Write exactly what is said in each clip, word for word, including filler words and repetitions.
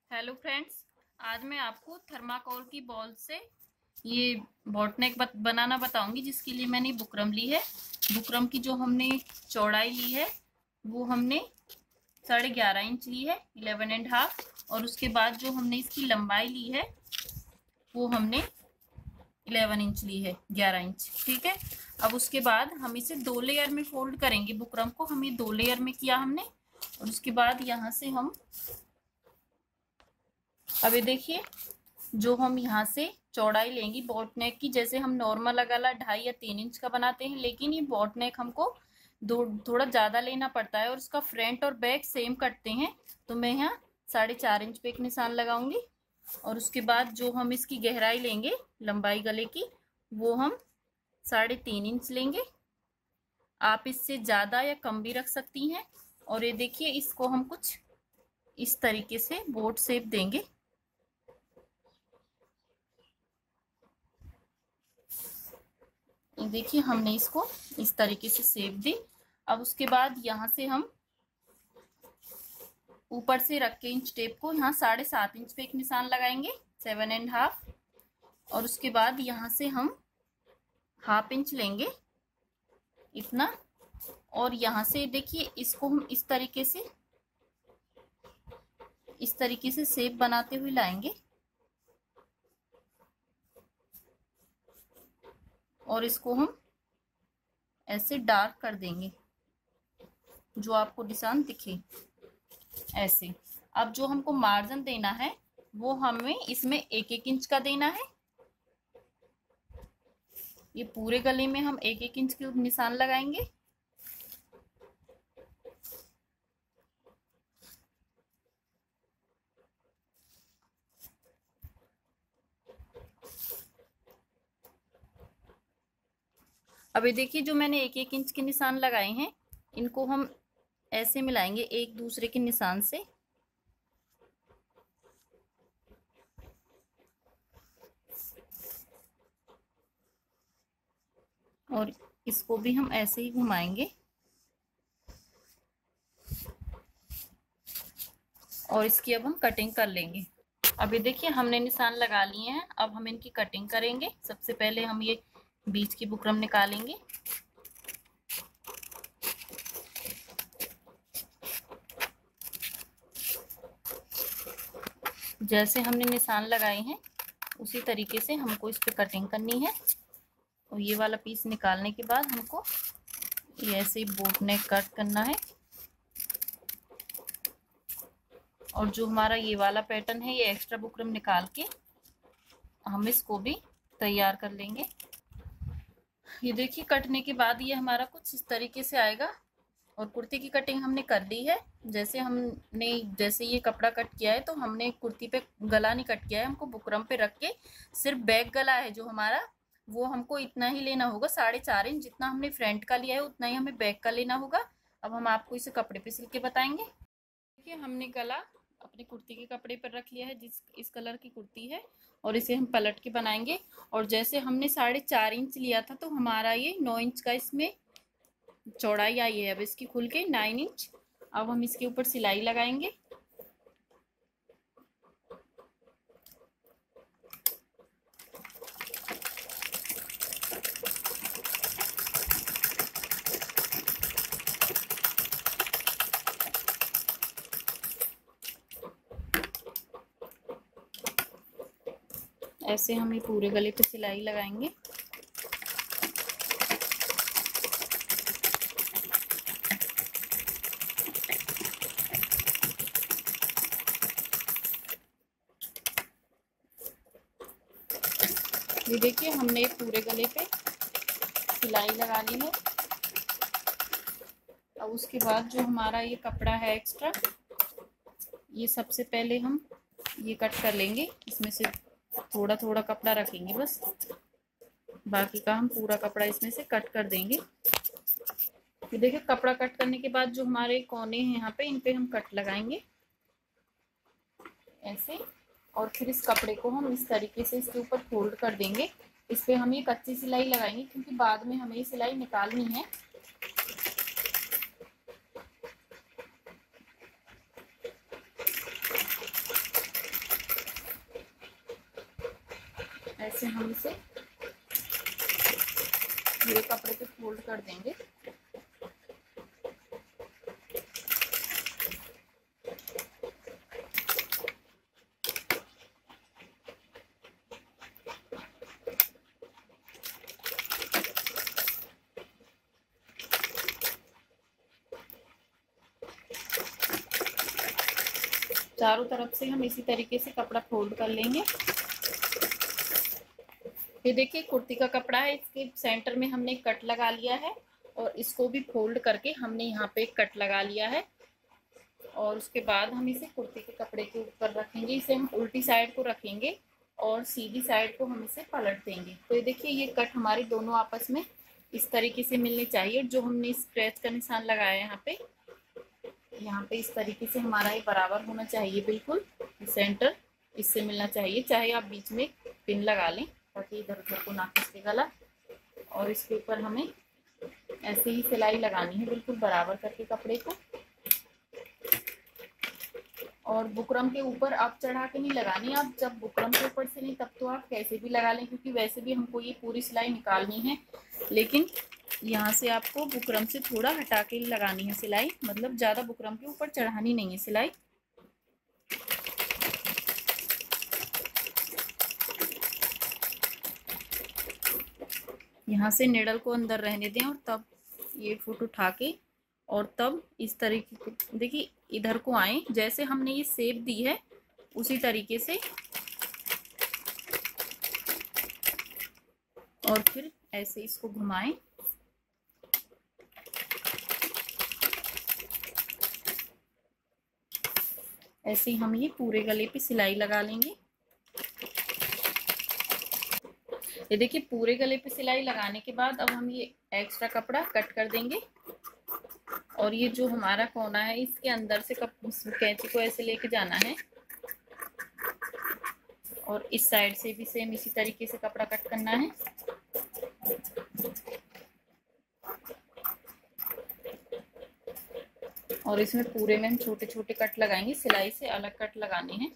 Hello friends, आज मैं आपको थर्माकोल की बॉल से ये बॉटनेक बत, बनाना बताऊंगी, जिसके लिए मैंने बुकरम ली है। बुकरम की जो हमने चौड़ाई ली है वो हमने साढ़े ग्यारह इंच ली है, इलेवन एंड हाफ। और उसके बाद जो हमने इसकी लंबाई ली है वो हमने इलेवन इंच ली है, ग्यारह इंच। ठीक है। अब उसके बाद हम इसे दो लेयर में फोल्ड करेंगे। बुकरम को हमें दो लेयर में किया हमने। और उसके बाद यहाँ से हम अभी देखिए, जो हम यहाँ से चौड़ाई लेंगी बॉट नेक की, जैसे हम नॉर्मल गला ढाई या तीन इंच का बनाते हैं, लेकिन ये बॉट नेक हमको दो थोड़ा ज्यादा लेना पड़ता है और उसका फ्रंट और बैक सेम कटते हैं। तो मैं यहाँ साढ़े चार इंच पे एक निशान लगाऊंगी। और उसके बाद जो हम इसकी गहराई लेंगे, लंबाई गले की, वो हम साढ़े तीन इंच लेंगे। आप इससे ज्यादा या कम भी रख सकती हैं। और ये देखिए, इसको हम कुछ इस तरीके से बोट शेप देंगे। देखिए, हमने इसको इस तरीके से शेप दी। अब उसके बाद यहाँ से हम ऊपर से रख के इंच टेप को यहाँ साढ़े सात इंच पे एक निशान लगाएंगे, सेवन एंड हाफ। और उसके बाद यहाँ से हम हाफ इंच लेंगे, इतना। और यहाँ से देखिए, इसको हम इस तरीके से इस तरीके से शेप बनाते हुए लाएंगे और इसको हम ऐसे डार्क कर देंगे, जो आपको निशान दिखे ऐसे। अब जो हमको मार्जिन देना है वो हमें इसमें एक एक इंच का देना है। ये पूरे गले में हम एक एक इंच के निशान लगाएंगे। अभी देखिए, जो मैंने एक एक इंच के निशान लगाए हैं, इनको हम ऐसे मिलाएंगे एक दूसरे के निशान से। और इसको भी हम ऐसे ही घुमाएंगे और इसकी अब हम कटिंग कर लेंगे। अभी देखिए, हमने निशान लगा लिए हैं। अब हम इनकी कटिंग करेंगे। सबसे पहले हम ये बीच की बुकरम निकालेंगे। जैसे हमने निशान लगाए हैं उसी तरीके से हमको इस पे कटिंग करनी है। और ये वाला पीस निकालने के बाद हमको ये ऐसे ही बोट नेक कट करना है। और जो हमारा ये वाला पैटर्न है, ये एक्स्ट्रा बुकरम निकाल के हम इसको भी तैयार कर लेंगे। ये देखिए, कटने के बाद ये हमारा कुछ इस तरीके से आएगा। और कुर्ती की कटिंग हमने कर ली है। जैसे हमने जैसे ये कपड़ा कट किया है, तो हमने कुर्ती पे गला नहीं कट किया है, हमको बुकरम पे रख के सिर्फ बैक गला है जो हमारा, वो हमको इतना ही लेना होगा। साढ़े चार इंच जितना हमने फ्रंट का लिया है उतना ही हमें बैक का लेना होगा। अब हम आपको इसे कपड़े पे सिल के बताएंगे। देखिए, हमने गला अपनी कुर्ती के कपड़े पर रख लिया है, जिस इस कलर की कुर्ती है। और इसे हम पलट के बनाएंगे। और जैसे हमने साढ़े चार इंच लिया था, तो हमारा ये नौ इंच का इसमें चौड़ाई आई है। अब इसकी खुल के नाइन इंच। अब हम इसके ऊपर सिलाई लगाएंगे। ऐसे हम ये पूरे गले पे सिलाई लगाएंगे। ये देखिए, हमने पूरे गले पे सिलाई लगा ली है। अब उसके बाद जो हमारा ये कपड़ा है एक्स्ट्रा, ये सबसे पहले हम ये कट कर लेंगे। इसमें से थोड़ा थोड़ा कपड़ा रखेंगे बस, बाकी का हम पूरा कपड़ा इसमें से कट कर देंगे। ये देखिए, कपड़ा कट करने के बाद जो हमारे कोने हैं यहाँ पे, इन पे हम कट लगाएंगे ऐसे। और फिर इस कपड़े को हम इस तरीके से इसके ऊपर फोल्ड कर देंगे। इस पे हम ये कच्ची सिलाई लगाएंगे, क्योंकि बाद में हमें ये सिलाई निकालनी है। ऐसे हम इसे पूरे कपड़े पे फोल्ड कर देंगे। चारों तरफ से हम इसी तरीके से कपड़ा फोल्ड कर लेंगे। ये देखिए कुर्ती का कपड़ा है, इसके सेंटर में हमने कट लगा लिया है और इसको भी फोल्ड करके हमने यहाँ पे एक कट लगा लिया है। और उसके बाद हम इसे कुर्ती के कपड़े के ऊपर रखेंगे। इसे हम उल्टी साइड को रखेंगे और सीधी साइड को हम इसे पलट देंगे। तो ये देखिए ये कट हमारी दोनों आपस में इस तरीके से मिलनी चाहिए। जो हमने स्क्रैच का निशान लगाया है यहाँ पे, यहाँ पे इस तरीके से हमारा ये बराबर होना चाहिए, बिल्कुल सेंटर इससे मिलना चाहिए। चाहे आप बीच में पिन लगा लें ताकि इधर उधर को ना खिसके गला। और इसके ऊपर हमें ऐसे ही सिलाई लगानी है, बिल्कुल बराबर करके कपड़े को। और बुकरम के ऊपर आप चढ़ा के नहीं लगानी, आप जब बुकरम के ऊपर से नहीं तब तो आप कैसे भी लगा लें, क्योंकि वैसे भी हमको ये पूरी सिलाई निकालनी है। लेकिन यहाँ से आपको बुकरम से थोड़ा हटा के लगानी है सिलाई, मतलब ज़्यादा बुकरम के ऊपर चढ़ानी नहीं है सिलाई। यहाँ से निडल को अंदर रहने दें और तब ये फुट उठा के और तब इस तरीके के देखिए इधर को आए, जैसे हमने ये शेप दी है उसी तरीके से। और फिर ऐसे इसको घुमाएं। ऐसे ही हम ये पूरे गले पे सिलाई लगा लेंगे। ये देखिए पूरे गले पे सिलाई लगाने के बाद अब हम ये एक्स्ट्रा कपड़ा कट कर देंगे। और ये जो हमारा कोना है इसके अंदर से कैंची को ऐसे लेके जाना है और इस साइड से भी सेम इसी तरीके से कपड़ा कट करना है। और इसमें पूरे में हम छोटे छोटे कट लगाएंगे, सिलाई से अलग कट लगाने हैं।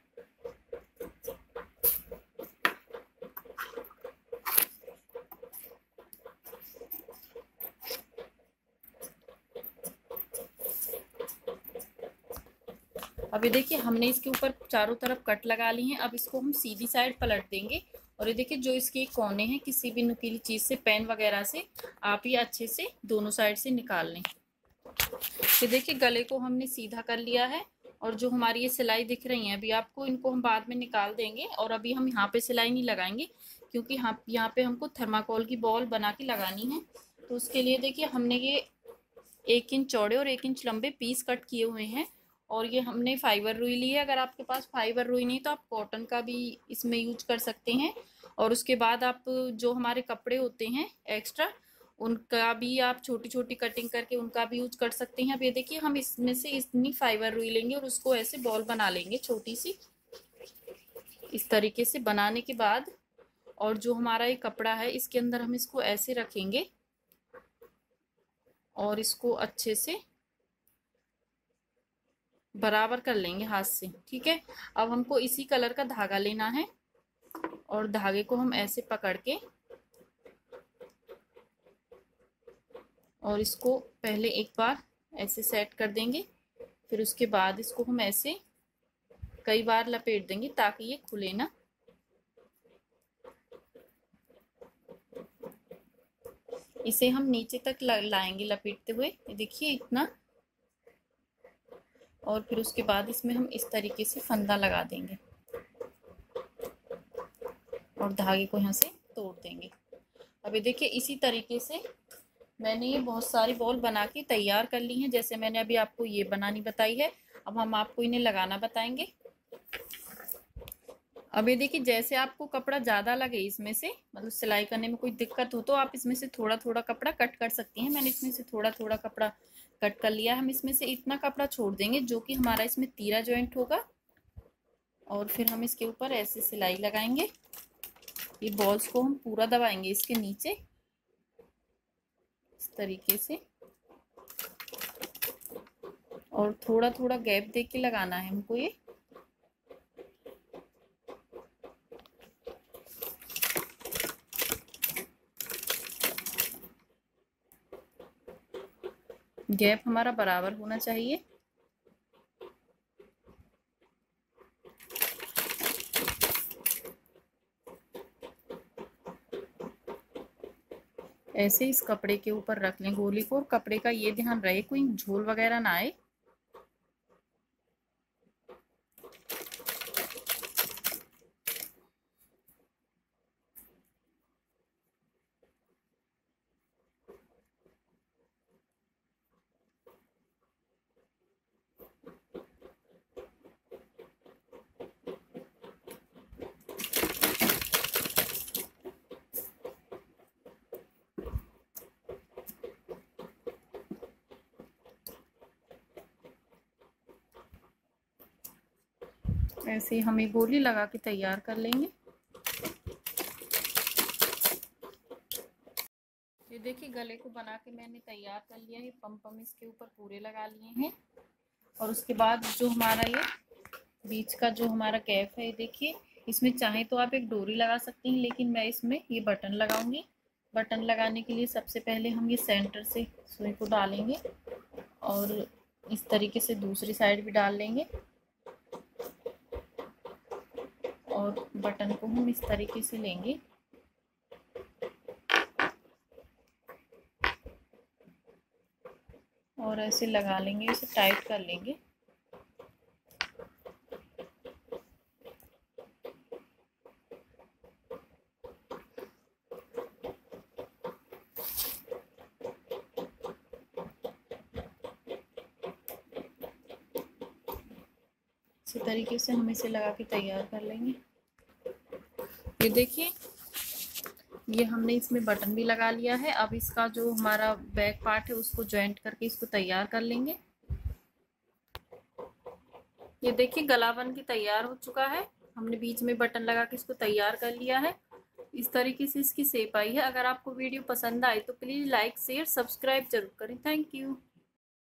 अब ये देखिए हमने इसके ऊपर चारों तरफ कट लगा ली हैं। अब इसको हम सीधी साइड पलट देंगे। और ये देखिए जो इसके कोने हैं किसी भी नुकीली चीज से, पेन वगैरह से आप ये अच्छे से दोनों साइड से निकाल लें। ये देखिए गले को हमने सीधा कर लिया है। और जो हमारी ये सिलाई दिख रही है अभी आपको, इनको हम बाद में निकाल देंगे। और अभी हम यहाँ पे सिलाई नहीं लगाएंगे क्योंकि हाँ यहाँ पे हमको थर्माकोल की बॉल बना के लगानी है। तो उसके लिए देखिए हमने ये एक इंच चौड़े और एक इंच लंबे पीस कट किए हुए हैं। और ये हमने फाइबर रुई ली है। अगर आपके पास फाइबर रुई नहीं तो आप कॉटन का भी इसमें यूज कर सकते हैं। और उसके बाद आप जो हमारे कपड़े होते हैं एक्स्ट्रा, उनका भी आप छोटी छोटी कटिंग करके उनका भी यूज कर सकते हैं। अब ये देखिए हम इसमें से इतनी फाइबर रुई लेंगे और उसको ऐसे बॉल बना लेंगे छोटी सी, इस तरीके से बनाने के बाद। और जो हमारा ये कपड़ा है इसके अंदर हम इसको ऐसे रखेंगे और इसको अच्छे से बराबर कर लेंगे हाथ से, ठीक है। अब हमको इसी कलर का धागा लेना है और धागे को हम ऐसे पकड़ के और इसको पहले एक बार ऐसे सेट कर देंगे। फिर उसके बाद इसको हम ऐसे कई बार लपेट देंगे ताकि ये खुले ना। इसे हम नीचे तक लाएंगे लपेटते हुए, ये देखिए इतना। और फिर उसके बाद इसमें हम इस तरीके से फंदा लगा देंगे और धागे को यहाँ से तोड़ देंगे। अब ये देखिए इसी तरीके से मैंने ये बहुत सारी बॉल बना के तैयार कर ली हैं। जैसे मैंने अभी आपको ये बनानी बताई है, अब हम आपको इन्हें लगाना बताएंगे। अब ये देखिए जैसे आपको कपड़ा ज़्यादा लगे इसमें से, मतलब सिलाई करने में कोई दिक्कत हो तो आप इसमें से थोड़ा थोड़ा कपड़ा कट कर सकती हैं। मैंने इसमें से थोड़ा थोड़ा कपड़ा कट कर लिया। हम इसमें से इतना कपड़ा छोड़ देंगे जो कि हमारा इसमें तीरा जॉइंट होगा। और फिर हम इसके ऊपर ऐसे सिलाई लगाएंगे। ये बॉल्स को हम पूरा दबाएंगे इसके नीचे इस तरीके से, और थोड़ा थोड़ा गैप दे के लगाना है हमको ये। गैप हमारा बराबर होना चाहिए। ऐसे इस कपड़े के ऊपर रख लें गोली को, और कपड़े का ये ध्यान रहे कोई झोल वगैरह ना आए। ऐसे हमें गोली लगा के तैयार कर लेंगे। ये देखिए गले को बना के मैंने तैयार कर लिया है। पम पम इसके ऊपर पूरे लगा लिए हैं। और उसके बाद जो हमारा ये बीच का जो हमारा कैप है, ये देखिए इसमें चाहे तो आप एक डोरी लगा सकते हैं, लेकिन मैं इसमें ये बटन लगाऊंगी। बटन लगाने के लिए सबसे पहले हम ये सेंटर से सुई को डालेंगे और इस तरीके से दूसरी साइड भी डाल लेंगे, और बटन को हम इस तरीके से लेंगे और ऐसे लगा लेंगे, इसे टाइट कर लेंगे। इसी तरीके से हम इसे लगा के तैयार कर लेंगे। ये देखिए ये हमने इसमें बटन भी लगा लिया है। अब इसका जो हमारा बैक पार्ट है उसको जॉइंट करके इसको तैयार कर लेंगे। ये देखिए गला बन के तैयार हो चुका है। हमने बीच में बटन लगा के इसको तैयार कर लिया है। इस तरीके से इसकी शेप आई है। अगर आपको वीडियो पसंद आए तो प्लीज़ लाइक शेयर सब्सक्राइब जरूर करें। Thank you.